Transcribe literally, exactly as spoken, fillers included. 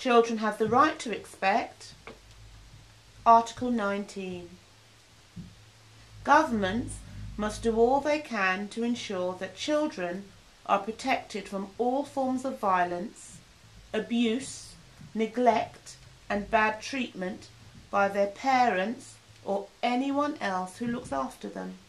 Children have the right to expect. Article nineteen. Governments must do all they can to ensure that children are protected from all forms of violence, abuse, neglect and bad treatment by their parents or anyone else who looks after them.